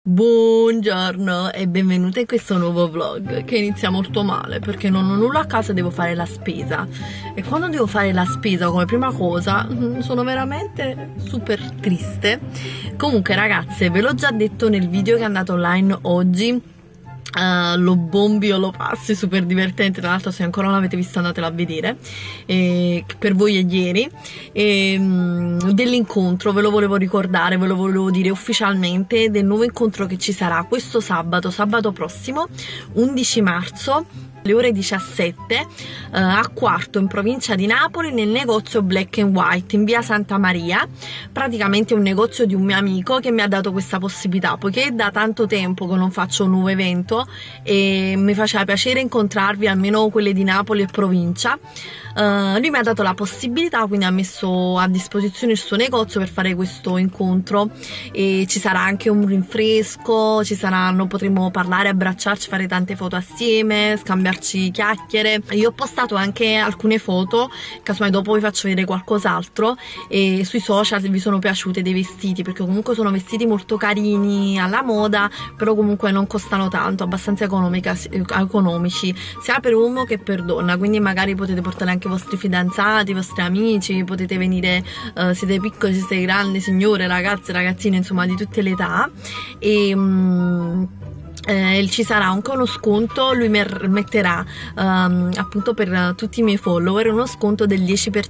Buongiorno e benvenuti in questo nuovo vlog che inizia molto male perché non ho nulla a casa, devo fare la spesa e quando devo fare la spesa come prima cosa sono veramente super triste. Comunque ragazze, ve l'ho già detto nel video che è andato online oggi, lo bombi o lo passi, super divertente. Tra l'altro se ancora non l'avete visto andatelo a vedere, per voi è ieri, dell'incontro. Ve lo volevo ricordare, ve lo volevo dire ufficialmente del nuovo incontro che ci sarà questo sabato prossimo 11 marzo alle ore 17 a Quarto, in provincia di Napoli, nel negozio Black and White in via Santa Maria. Praticamente è un negozio di un mio amico che mi ha dato questa possibilità, poiché è da tanto tempo che non faccio un nuovo evento e mi faceva piacere incontrarvi, almeno quelle di Napoli e provincia. Lui mi ha dato la possibilità, quindi ha messo a disposizione il suo negozio per fare questo incontro e ci sarà anche un rinfresco, potremo parlare, abbracciarci, fare tante foto assieme, scambiarci chiacchiere. Io ho postato anche alcune foto, casomai dopo vi faccio vedere qualcos'altro, e sui social vi sono piaciute dei vestiti, perché comunque sono vestiti molto carini, alla moda, però comunque non costano tanto, abbastanza economici sia per uomo che per donna, quindi magari potete portare anche i vostri fidanzati, i vostri amici, potete venire, siete piccoli, siete grandi, signore, ragazze, ragazzine, insomma di tutte le età. E ci sarà anche uno sconto, lui metterà appunto per tutti i miei follower uno sconto del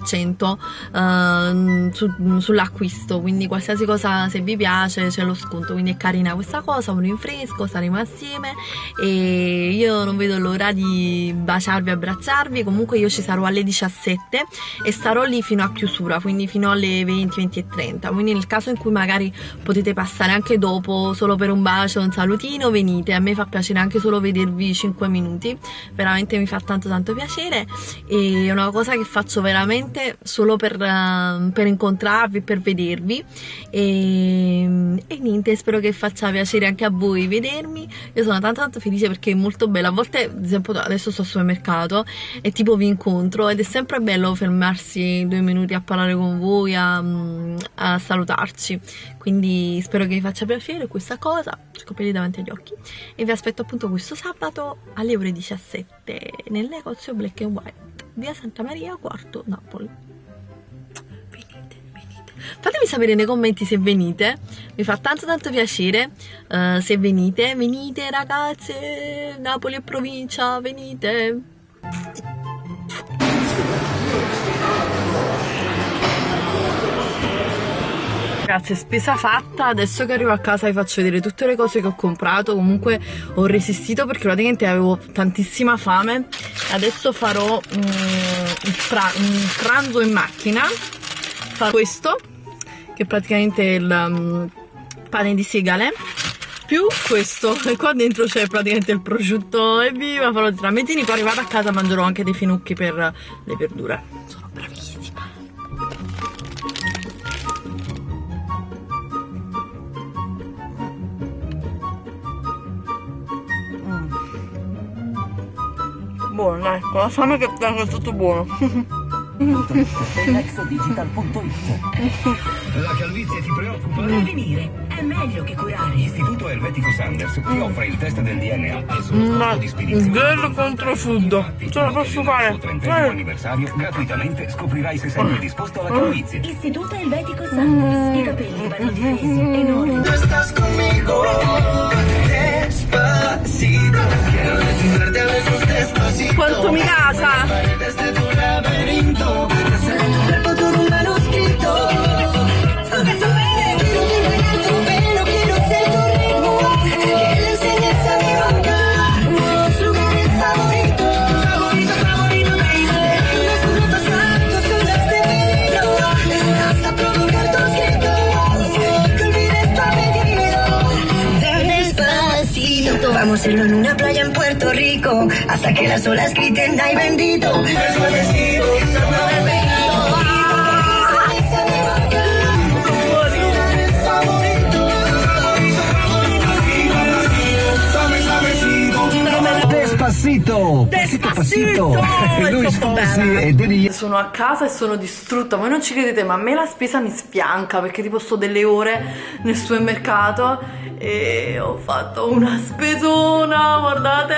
10% sull'acquisto, quindi qualsiasi cosa, se vi piace c'è lo sconto, quindi è carina questa cosa, un rinfresco, staremo assieme e io non vedo l'ora di baciarvi, abbracciarvi. Comunque io ci sarò alle 17 e starò lì fino a chiusura, quindi fino alle 20, 20 e 30, quindi nel caso in cui magari potete passare anche dopo solo per un bacio, un salutino, venite. A me fa piacere anche solo vedervi 5 minuti, veramente mi fa tanto piacere, e è una cosa che faccio veramente solo per incontrarvi, per vedervi, e niente, spero che faccia piacere anche a voi vedermi. Io sono tanto felice perché è molto bello. A volte, ad esempio adesso sto al supermercato e tipo vi incontro ed è sempre bello fermarsi 2 minuti a parlare con voi, a salutarci, quindi spero che vi faccia piacere questa cosa, scoprirli davanti agli occhi. E vi aspetto appunto questo sabato alle ore 17 nel negozio Black and White, via Santa Maria, Quarto, Napoli. Venite. Fatemi sapere nei commenti se venite, mi fa tanto piacere. Se venite ragazze, Napoli e provincia, venite. Ragazzi, spesa fatta, adesso che arrivo a casa vi faccio vedere tutte le cose che ho comprato. Comunque ho resistito perché praticamente avevo tantissima fame. Adesso farò un pranzo in macchina. Farò questo, che è praticamente il pane di segale, più questo, e qua dentro c'è praticamente il prosciutto, evviva, farò dei tramezzini. Poi arrivata a casa mangerò anche dei finocchi per le verdure. Sono bravissima. Buono, dai, con la fame che tengo è tutto buono. La calvizie ti preoccupa? Prevenire è meglio che curare. Istituto Helvetico Sanders ti offre il test del DNA al solo scopo di spedizione. Girl contro food, ce la posso fare. Al 30° anniversario, gratuitamente scoprirai se sei predisposto alla calvizie. Istituto Helvetico Sanders. I capelli vanno difesi e non... Tú estás conmigo, despacito. Quiero desnudarte a besos despacito. Quanto mi casa! Paredes de tu laberinto. Hacer de tu cuerpo todo un manuscrito. Sube, sube. Sube tu pelo, quiero ser tu ritmo. Que le enseñes a mi boca los lugares favoritos. Favorito, baby. Los minutos altos son las de peligro. Hasta provocar tus gritos. Que olvides tu apellido. Despacito. Vamos a hacerlo en una playa en Puerto Rico, hasta que las olas griten ay bendito. Suavecito, Despacito! Despacito! Luis Fonsi e Deni. Sono a casa e sono distrutta, voi non ci credete, ma a me la spesa mi sfianca perché tipo sto delle ore nel supermercato e ho fatto una spesona, guardate,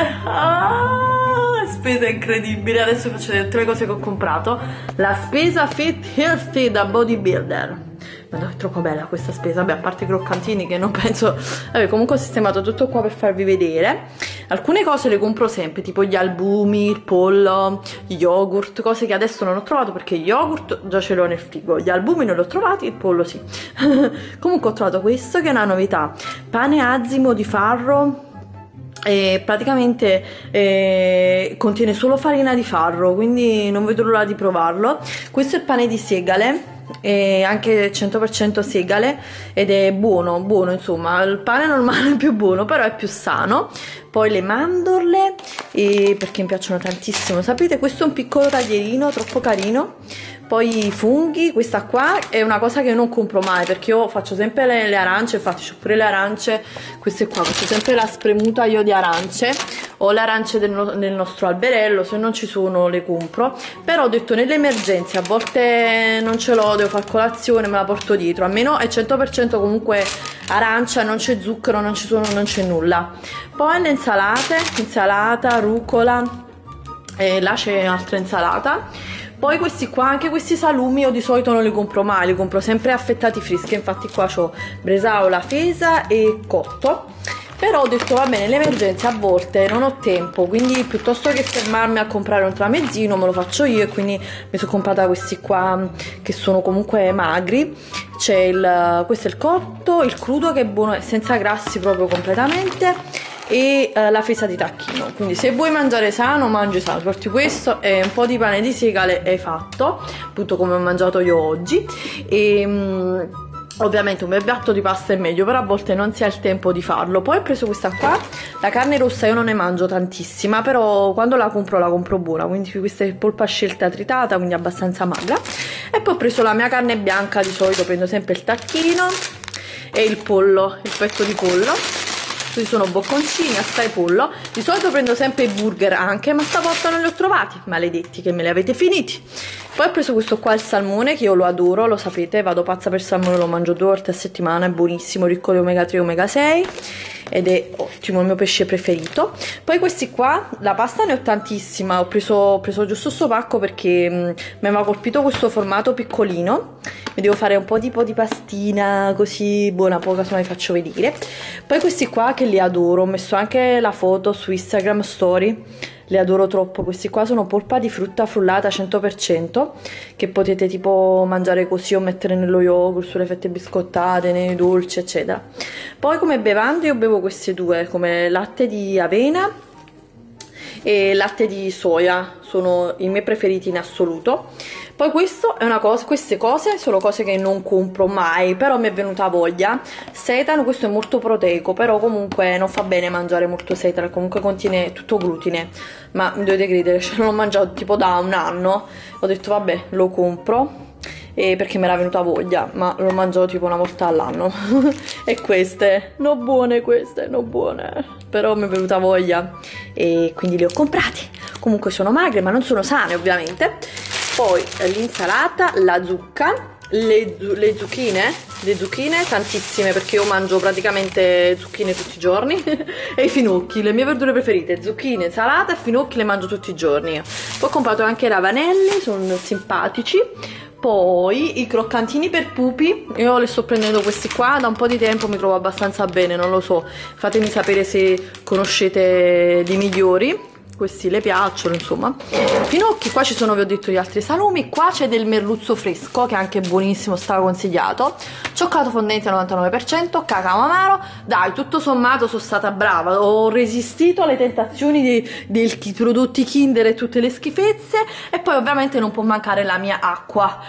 spesa incredibile. Adesso vi faccio vedere tutte le cose che ho comprato. La spesa Fit Healthy da Bodybuilder. Madonna, è troppo bella questa spesa. Vabbè, a parte i croccantini che non penso. Vabbè, comunque ho sistemato tutto qua per farvi vedere. Alcune cose le compro sempre, tipo gli albumi, il pollo, gli yogurt, cose che adesso non ho trovato perché gli yogurt già ce l'ho nel frigo, gli albumi non li ho trovati, il pollo sì. Comunque ho trovato questo che è una novità, pane azimo di farro. E praticamente contiene solo farina di farro, quindi non vedo l'ora di provarlo. Questo è il pane di segale, e anche 100% segale, ed è buono insomma. Il pane normale è più buono, però è più sano. Poi le mandorle, perché mi piacciono tantissimo, sapete, questo è un piccolo taglierino troppo carino. Poi i funghi, questa qua è una cosa che io non compro mai perché io faccio sempre le arance, infatti ho pure le arance, queste qua, faccio sempre la spremuta io di arance, ho le arance del nostro alberello, se non ci sono le compro, però ho detto nelle emergenze, a volte non ce l'ho, devo fare colazione, me la porto dietro, almeno è 100% comunque arancia, non c'è zucchero, non c'è nulla. Poi le insalate, insalata, rucola, e là c'è altra insalata. Poi questi qua, anche questi salumi io di solito non li compro mai, li compro sempre affettati freschi, infatti qua c'ho bresaola, fesa e cotto. Però ho detto va bene, le emergenze a volte non ho tempo, quindi piuttosto che fermarmi a comprare un tramezzino me lo faccio io, e quindi mi sono comprata questi qua che sono comunque magri. C'è questo è il cotto, il crudo che è buono, è senza grassi proprio completamente, e la fesa di tacchino. Quindi se vuoi mangiare sano, mangi sano, porti questo e un po' di pane di segale e hai fatto, appunto come ho mangiato io oggi. E ovviamente un bel piatto di pasta è meglio, però a volte non si ha il tempo di farlo. Poi ho preso questa qua, la carne rossa io non ne mangio tantissima, però quando la compro buona, quindi questa è polpa scelta tritata, quindi abbastanza magra. E poi ho preso la mia carne bianca, di solito prendo sempre il tacchino e il pollo, il petto di pollo. Questi sono bocconcini, assai pollo. Di solito prendo sempre i burger anche, ma stavolta non li ho trovati, maledetti che me li avete finiti. Poi ho preso questo qua, il salmone, che io lo adoro, lo sapete, vado pazza per salmone, lo mangio 2 volte a settimana, è buonissimo, ricco di omega 3 e omega 6 ed è ottimo, il mio pesce preferito. Poi questi qua, la pasta ne ho tantissima, ho preso giusto sto pacco perché mi aveva colpito questo formato piccolino, mi devo fare un po' tipo di pastina così buona, poi casomai vi faccio vedere. Poi questi qua che li adoro, ho messo anche la foto su Instagram story, li adoro troppo. Questi qua sono polpa di frutta frullata 100%, che potete tipo mangiare così o mettere nello yogurt, sulle fette biscottate, nei dolci eccetera. Poi come bevande io bevo queste due, come latte di avena e latte di soia, sono i miei preferiti in assoluto. Poi questo è una cosa, queste cose sono cose che non compro mai, però mi è venuta voglia. Seitan, questo è molto proteico, però comunque non fa bene mangiare molto seitan, comunque contiene tutto glutine, ma mi dovete credere, ce l'ho mangiato tipo da un anno, ho detto vabbè lo compro, perché mi era venuta voglia, ma lo mangio tipo una volta all'anno. E queste, non buone, però mi è venuta voglia e quindi le ho comprate. Comunque sono magre, ma non sono sane ovviamente. Poi l'insalata, la zucca, le zucchine tantissime, perché io mangio praticamente zucchine tutti i giorni. E i finocchi, le mie verdure preferite, zucchine, insalata e finocchi le mangio tutti i giorni. Poi ho comprato anche i ravanelli, sono simpatici. Poi i croccantini per pupi, io le sto prendendo questi qua da un po' di tempo, mi trovo abbastanza bene, non lo so, fatemi sapere se conoscete di migliori. Questi le piacciono, insomma. Finocchi, qua ci sono, vi ho detto, gli altri salumi. Qua c'è del merluzzo fresco, che è anche buonissimo, straconsigliato. Cioccolato fondente al 99%, cacao amaro. Dai, tutto sommato sono stata brava, ho resistito alle tentazioni dei prodotti Kinder e tutte le schifezze. E poi ovviamente non può mancare la mia acqua.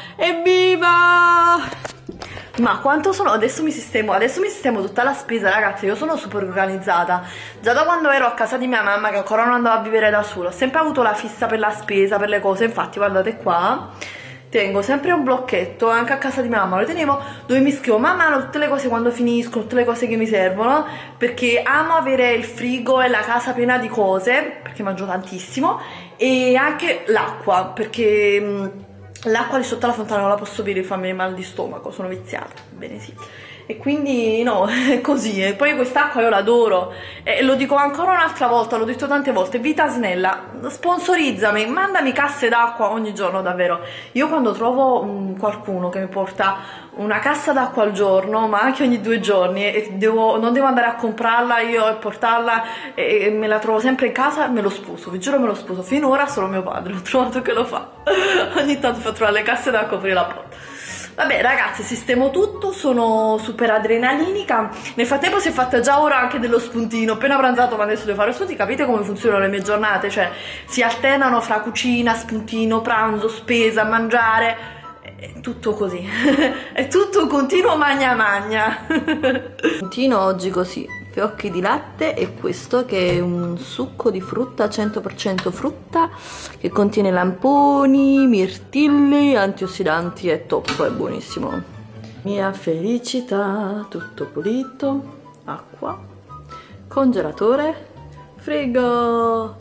Evviva! Ma quanto sono? Adesso mi sistemo tutta la spesa, ragazzi. Io sono super organizzata. Già da quando ero a casa di mia mamma, che ancora non andava a vivere da sola, ho sempre avuto la fissa per la spesa, per le cose. Infatti guardate qua, tengo sempre un blocchetto, anche a casa di mia mamma lo tenevo, dove mi scrivo man mano tutte le cose quando finiscono, tutte le cose che mi servono, perché amo avere il frigo e la casa piena di cose, perché mangio tantissimo, e anche l'acqua, perché l'acqua lì sotto la fontana non la posso bere, fa mal di stomaco, sono viziata, bene sì. E quindi no, è così. E poi quest'acqua io l'adoro, e lo dico ancora un'altra volta, l'ho detto tante volte, Vita Snella, sponsorizzami, mandami casse d'acqua ogni giorno, davvero. Io quando trovo qualcuno che mi porta una cassa d'acqua al giorno, ma anche ogni 2 giorni, e non devo andare a comprarla io e portarla, e me la trovo sempre in casa, me lo spuso, vi giuro me lo spuso. Finora solo mio padre l'ho trovato che lo fa, ogni tanto fa trovare le casse d'acqua fuori la porta. Vabbè ragazzi, sistemo tutto, sono super adrenalinica. Nel frattempo si è fatta già ora anche dello spuntino, appena pranzato ma adesso devo fare lo spuntino. Capite come funzionano le mie giornate? Cioè si alternano fra cucina, spuntino, pranzo, spesa, mangiare, è tutto così. È tutto un continuo magna magna. Spuntino oggi così, fiocchi di latte e questo che è un succo di frutta, 100% frutta, che contiene lamponi, mirtilli, antiossidanti, è top, è buonissimo. Mia felicità, tutto pulito, acqua, congelatore, frigo.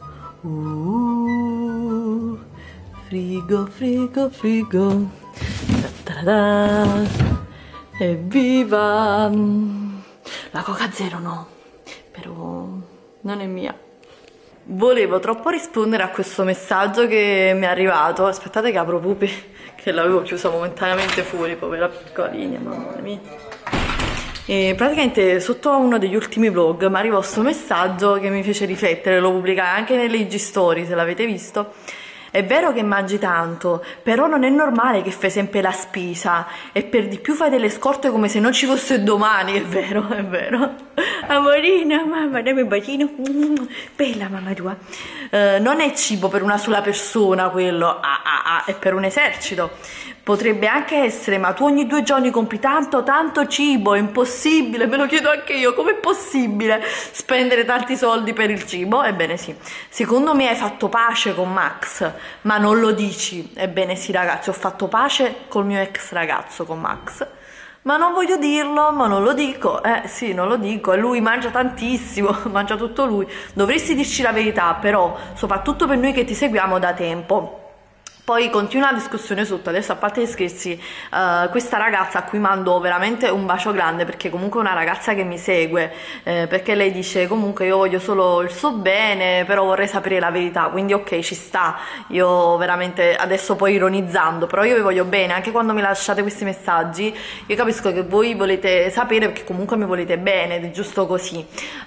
Frigo, frigo, frigo. Ta-ta-da. Evviva! La Coca Zero no, però non è mia. Volevo troppo rispondere a questo messaggio che mi è arrivato. Aspettate che apro Pupi, che l'avevo chiusa momentaneamente fuori, povera piccolina, mamma mia. E praticamente sotto uno degli ultimi vlog mi arrivò questo messaggio che mi fece riflettere, lo pubblicai anche nelle IG story se l'avete visto. È vero che mangi tanto, però non è normale che fai sempre la spesa e per di più fai delle scorte come se non ci fosse domani, è vero, è vero. Amorina, mamma, dammi un bacino, bella mamma tua. Non è cibo per una sola persona quello, è per un esercito. Potrebbe anche essere, ma tu ogni 2 giorni compri tanto cibo, è impossibile, me lo chiedo anche io, com'è possibile spendere tanti soldi per il cibo? Ebbene sì, secondo me hai fatto pace con Max, ma non lo dici. Ebbene sì ragazzi, ho fatto pace col mio ex ragazzo, con Max, ma non voglio dirlo, ma non lo dico, sì, non lo dico, e lui mangia tantissimo, mangia tutto lui. Dovresti dirci la verità però, soprattutto per noi che ti seguiamo da tempo. Poi continua la discussione sotto, adesso a parte gli scherzi, questa ragazza a cui mando veramente un bacio grande, perché comunque è una ragazza che mi segue, perché lei dice comunque io voglio solo il suo bene, però vorrei sapere la verità, quindi ok, ci sta, io veramente adesso poi ironizzando, però io vi voglio bene, anche quando mi lasciate questi messaggi, io capisco che voi volete sapere perché comunque mi volete bene, ed è giusto così,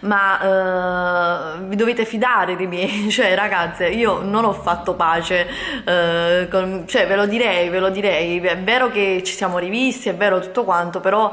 ma vi dovete fidare di me, cioè ragazze, io non ho fatto pace, cioè ve lo direi, è vero che ci siamo rivisti, è vero tutto quanto, però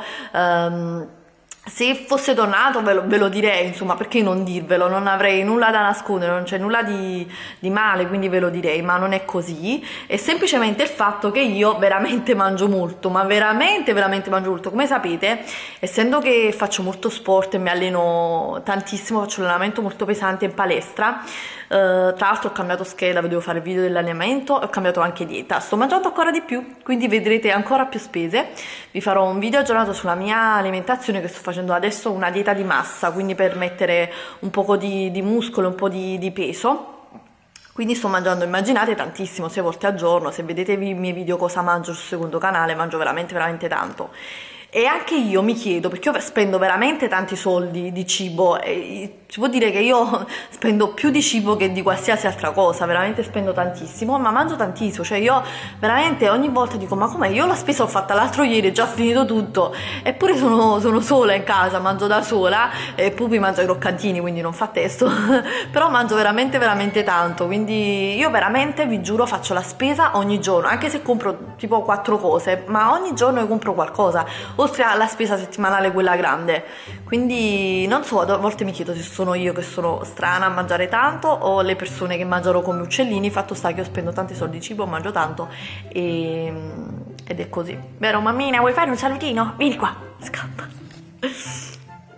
se fosse tornato ve lo direi, insomma, perché non dirvelo, non avrei nulla da nascondere, non c'è nulla di male, quindi ve lo direi, ma non è così, è semplicemente il fatto che io veramente mangio molto, ma veramente mangio molto, come sapete, essendo che faccio molto sport e mi alleno tantissimo, faccio un allenamento molto pesante in palestra, tra l'altro ho cambiato scheda, vi devo fare il video dell'allenamento, ho cambiato anche dieta, sto mangiando ancora di più, quindi vedrete ancora più spese, vi farò un video aggiornato sulla mia alimentazione, che sto facendo adesso una dieta di massa, quindi per mettere un po' di muscolo, un po' di peso, quindi sto mangiando, immaginate, tantissimo, 6 volte al giorno. Se vedete i miei video cosa mangio sul secondo canale, mangio veramente tanto. E anche io mi chiedo, perché io spendo veramente tanti soldi di cibo, e si può dire che io spendo più di cibo che di qualsiasi altra cosa, veramente spendo tantissimo, ma mangio tantissimo, cioè io veramente ogni volta dico ma com'è, io la spesa l'ho fatta l'altro ieri, è già finito tutto, eppure sono sola in casa, mangio da sola, e Pupi mangia i croccantini, quindi non fa testo, però mangio veramente tanto, quindi io veramente, vi giuro, faccio la spesa ogni giorno, anche se compro tipo 4 cose, ma ogni giorno io compro qualcosa, oltre alla spesa settimanale, quella grande. Quindi non so, a volte mi chiedo se sono io che sono strana a mangiare tanto o le persone che mangiano come uccellini. Fatto sta che io spendo tanti soldi di cibo, mangio tanto ed è così, vero mammina? Vuoi fare un salutino? Vieni qua, scappa.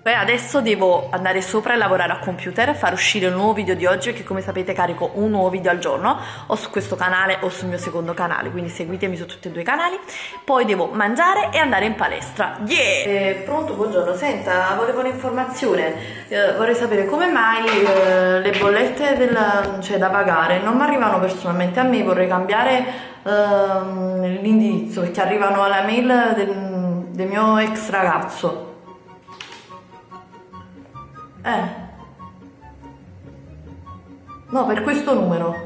Beh, adesso devo andare sopra e lavorare a computer, far uscire il nuovo video di oggi, perché come sapete carico un nuovo video al giorno, o su questo canale o sul mio secondo canale, quindi seguitemi su tutti e due i canali. Poi devo mangiare e andare in palestra. Yeah! Pronto, buongiorno, senta, volevo un'informazione, vorrei sapere come mai le bollette da pagare non mi arrivano personalmente a me, vorrei cambiare l'indirizzo, perché arrivano alla mail del mio ex ragazzo. No, per questo numero.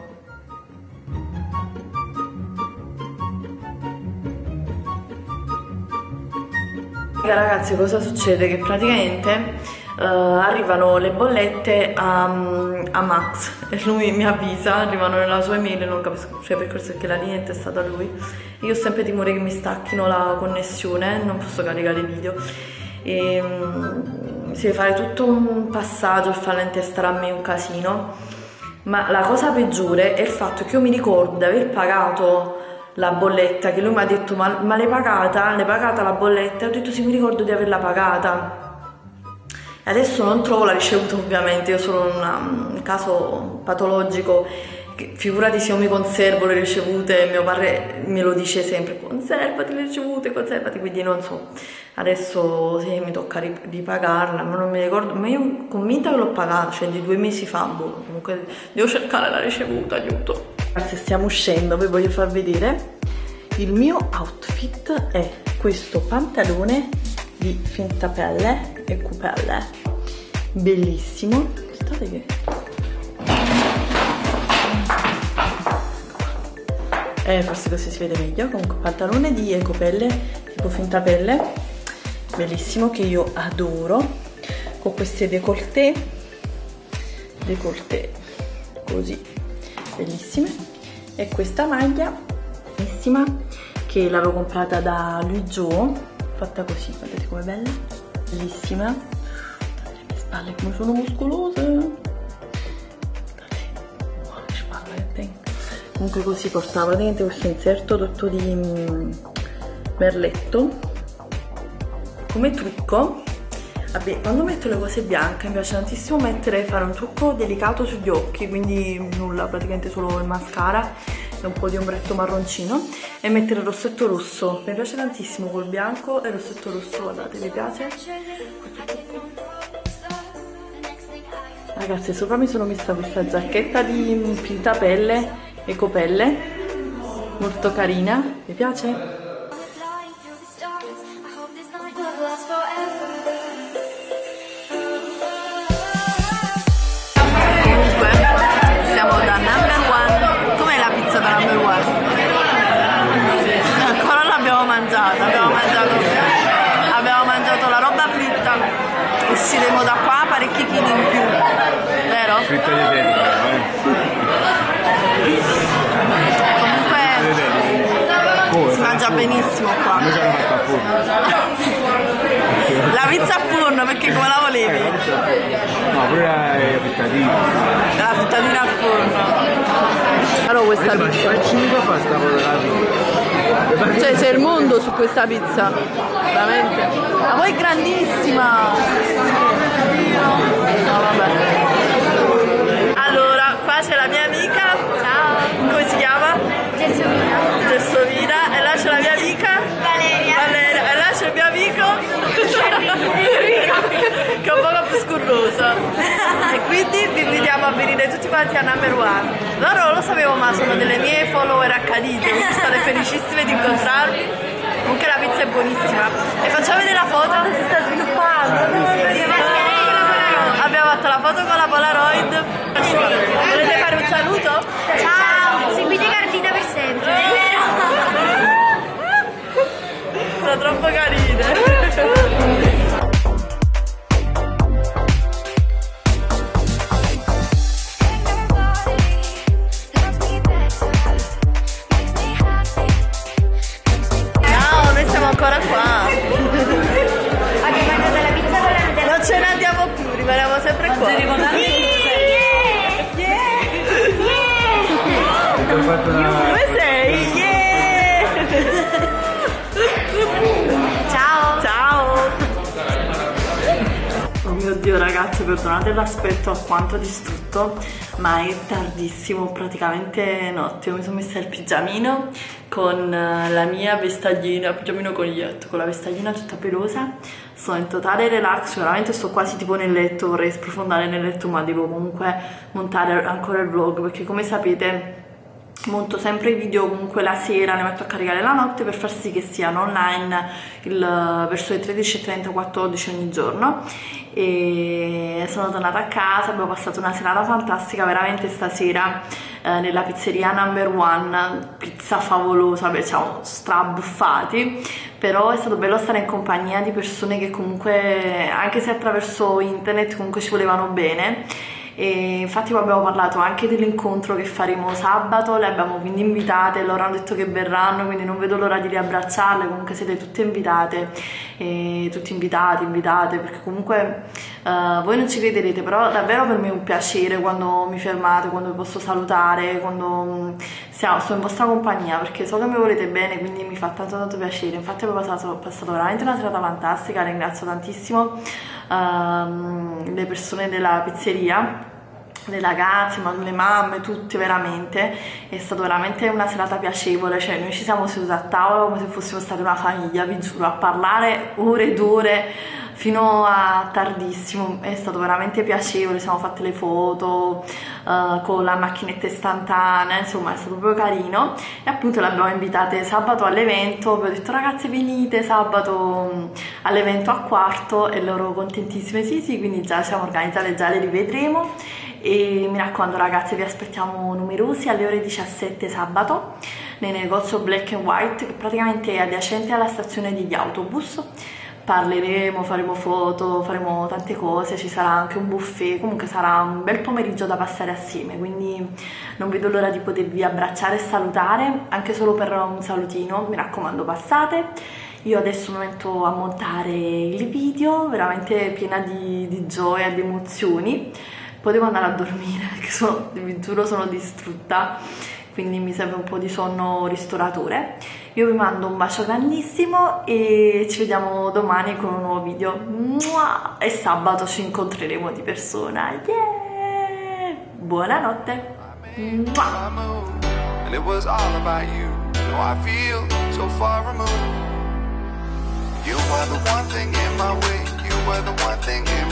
Ragazzi, cosa succede? Che praticamente arrivano le bollette a Max e lui mi avvisa, arrivano nella sua email, non capisco, cioè per questo è che la linea è stata lui. Io ho sempre timore che mi stacchino la connessione, non posso caricare i video. E si deve fare tutto un passaggio e farla intestare a me un casino, ma la cosa peggiore è il fatto che io mi ricordo di aver pagato la bolletta, che lui mi ha detto ma l'hai pagata? L'hai pagata la bolletta? E ho detto sì, mi ricordo di averla pagata e adesso non trovo la ricevuta. Ovviamente io sono un caso patologico, figurati se io mi conservo le ricevute, mio padre me lo dice sempre, conservati le ricevute, conservati, quindi non so, adesso sì, mi tocca ripagarla, ma non mi ricordo, ma io convinta che l'ho pagata, cioè di 2 mesi fa, boh, comunque devo cercare la ricevuta, aiuto. Se stiamo uscendo vi voglio far vedere il mio outfit. È questo pantalone di finta pelle e cupelle, bellissimo, aspettate che... forse così si vede meglio. Comunque pantalone di ecopelle tipo finta pelle, bellissimo, che io adoro, con queste décolleté così bellissime, e questa maglia bellissima che l'avevo comprata da Louis Vuitton, fatta così, guardate com'è bella, bellissima. Guardate le mie spalle come sono muscolose, guardate, oh, le spalle. Comunque così portava praticamente questo inserto tutto di merletto come trucco. Vabbè, quando metto le cose bianche mi piace tantissimo fare un trucco delicato sugli occhi, quindi nulla, praticamente solo il mascara e un po' di ombretto marroncino, e mettere il rossetto rosso. Mi piace tantissimo col bianco e il rossetto rosso, guardate, mi piace. Ragazzi, sopra mi sono messa questa giacchetta di finta pelle, ecopelle, molto carina, mi piace? Comunque, siamo da Number One. Com'è la pizza da Number One? Ancora non l'abbiamo mangiata, abbiamo mangiato la roba fritta. Usciremo da qua parecchi chili in più, vero? Fritta di dentro, Comunque si mangia benissimo qua. Noi l'abbiamo fatta a forno. La pizza a forno, perché come la volevi? No, pure la frittatina. La frittatina al forno. Allora questa pizza. Ma 5 fa sta cosa. Cioè c'è il mondo su questa pizza, veramente. Ma poi è grandissima. No, vabbè. Allora, qua c'è la mia amica. Ciao. Come si chiama? Gelsomina. E là c'è la mia amica Valeria. E là c'è il mio amico che è un po' più scurroso. E quindi vi invitiamo a venire tutti quanti a Number One. Loro non lo sapevo, ma sono delle mie follower accadite, quindi state felicissime di incontrarvi. Comunque la pizza è buonissima. E facciamo vedere la foto. Si sta sviluppando. Abbiamo fatto la foto con la Polaroid. Volete fare un saluto? Ciao, seguite Cardina per sempre. Sono troppo carine. No, noi siamo ancora qua. Abbiamo mangiato la pizza con la Nutella. Non ce ne andiamo più, rimaniamo sempre qua. Dove sei? Yeah! Ciao. Ciao! Oddio ragazzi, perdonate l'aspetto alquanto distrutto, ma è tardissimo, praticamente notte. Io mi sono messa il pigiamino con la mia vestaglina, pigiamino coniglietto, con la vestaglina tutta pelosa. Sono in totale relax, veramente sto quasi tipo nel letto, vorrei sprofondare nel letto, ma devo comunque montare ancora il vlog, perché come sapete monto sempre i video comunque la sera, ne metto a caricare la notte per far sì che siano online verso le 13:30, 14 ogni giorno. E sono tornata a casa, abbiamo passato una serata fantastica veramente stasera nella pizzeria Number One, pizza favolosa, beh, siamo strabuffati, però è stato bello stare in compagnia di persone che comunque, anche se attraverso internet, comunque ci volevano bene. E infatti poi abbiamo parlato anche dell'incontro che faremo sabato, le abbiamo quindi invitate, loro hanno detto che verranno, quindi non vedo l'ora di riabbracciarle. Comunque siete tutte invitate, tutti invitate, perché comunque voi non ci crederete, però davvero per me è un piacere quando mi fermate, quando vi posso salutare, quando sto in vostra compagnia, perché so che mi volete bene, quindi mi fa tanto piacere. Infatti ho passato veramente una serata fantastica, ringrazio tantissimo le persone della pizzeria, le ragazze, ma le mamme, tutte, veramente è stata veramente una serata piacevole. Cioè noi ci siamo seduti a tavola come se fossimo stati una famiglia, vi giuro, a parlare ore ed ore fino a tardissimo. È stato veramente piacevole, siamo fatte le foto con la macchinetta istantanea, insomma è stato proprio carino. E appunto le abbiamo invitate sabato all'evento, abbiamo detto ragazze venite sabato all'evento a quarto, e loro contentissime. Sì, quindi già siamo organizzate, già le rivedremo. E mi raccomando ragazze, vi aspettiamo numerosi alle ore 17 sabato nel negozio Black and White, che praticamente è adiacente alla stazione degli autobus. Parleremo, faremo foto, faremo tante cose, ci sarà anche un buffet, comunque sarà un bel pomeriggio da passare assieme, quindi non vedo l'ora di potervi abbracciare e salutare, anche solo per un salutino. Mi raccomando, passate. Io adesso mi metto a montare il video, veramente piena di gioia, di emozioni. Poi devo andare a dormire perché vi giuro sono distrutta, quindi mi serve un po' di sonno ristoratore. Io vi mando un bacio grandissimo e ci vediamo domani con un nuovo video. E sabato ci incontreremo di persona. Yeah! Buonanotte. You were the one thing in my way, you were the one thing in